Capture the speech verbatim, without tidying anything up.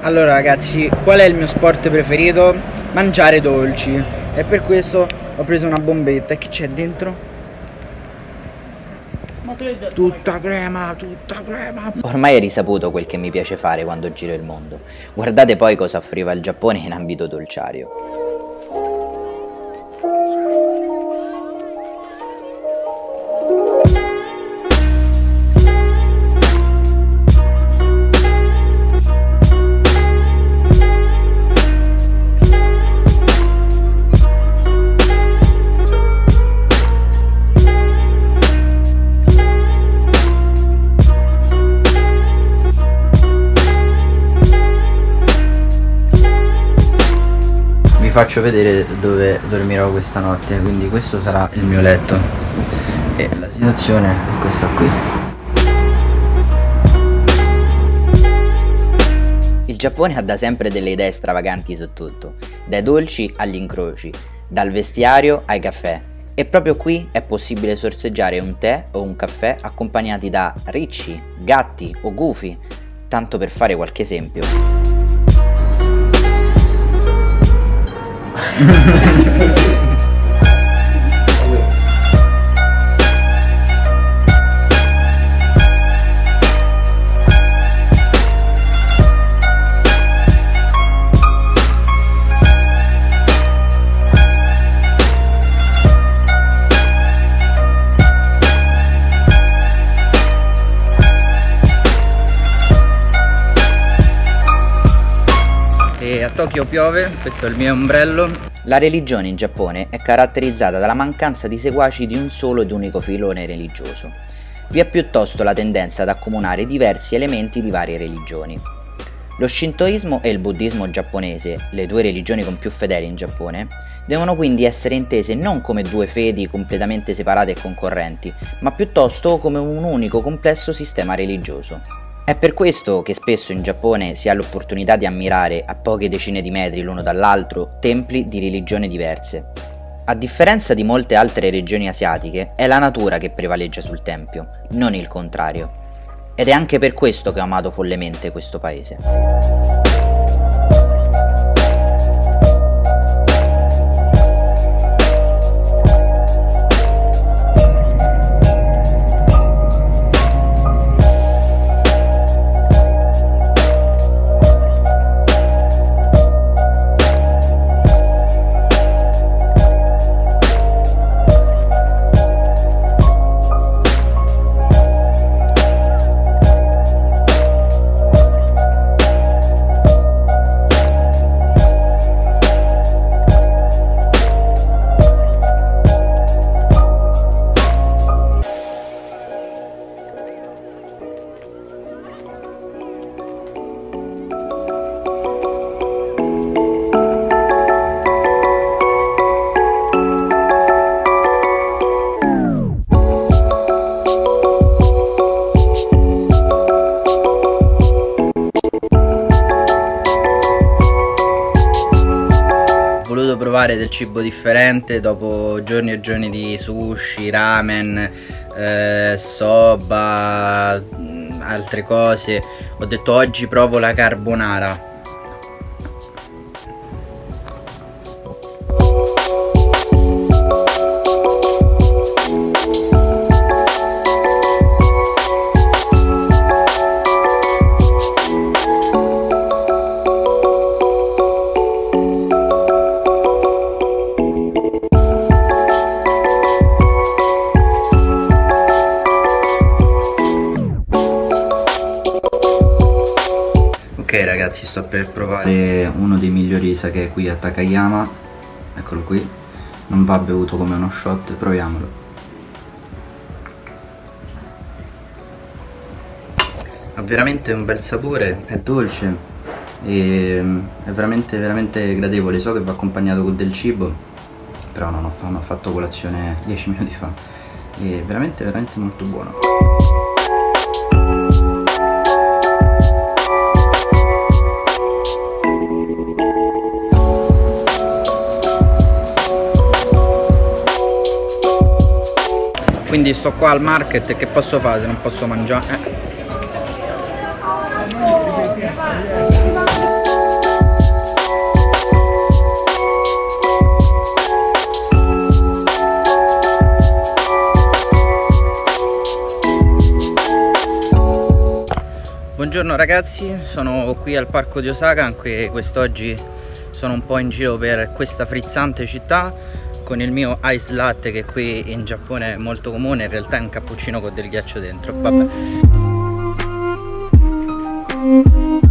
Allora ragazzi, qual è il mio sport preferito? Mangiare dolci. E per questo ho preso una bombetta. E che c'è dentro? Tutta crema, tutta crema. Ormai è risaputo quel che mi piace fare quando giro il mondo. Guardate poi cosa offriva il Giappone in ambito dolciario. Vi faccio vedere dove dormirò questa notte, quindi questo sarà il mio letto e la situazione è questa qui. Il Giappone ha da sempre delle idee stravaganti su tutto, dai dolci agli incroci, dal vestiario ai caffè, e proprio qui è possibile sorseggiare un tè o un caffè accompagnati da ricci, gatti o gufi, tanto per fare qualche esempio. E a Tokyo piove, questo è il mio ombrello. La religione in Giappone è caratterizzata dalla mancanza di seguaci di un solo ed unico filone religioso. Vi è piuttosto la tendenza ad accomunare diversi elementi di varie religioni. Lo shintoismo e il buddismo giapponese, le due religioni con più fedeli in Giappone, devono quindi essere intese non come due fedi completamente separate e concorrenti, ma piuttosto come un unico complesso sistema religioso. È per questo che spesso in Giappone si ha l'opportunità di ammirare a poche decine di metri l'uno dall'altro templi di religioni diverse. A differenza di molte altre regioni asiatiche, è la natura che prevaleggia sul tempio, non il contrario. Ed è anche per questo che ho amato follemente questo paese. Provare del cibo differente dopo giorni e giorni di sushi, ramen, eh, soba, altre cose. Ho detto oggi provo la carbonara. Ok ragazzi, sto per provare uno dei migliori sake qui a Takayama. Eccolo qui. Non va bevuto come uno shot, proviamolo. Ha veramente un bel sapore, è dolce e è veramente veramente gradevole. So che va accompagnato con del cibo, però non ho, non ho fatto colazione dieci minuti fa. È veramente veramente molto buono. Quindi sto qua al market e che posso fare se non posso mangiare? Eh. Buongiorno ragazzi, sono qui al parco di Osaka, anche quest'oggi sono un po' in giro per questa frizzante città con il mio ice latte, che qui in Giappone è molto comune, in realtà è un cappuccino con del ghiaccio dentro. Vabbè.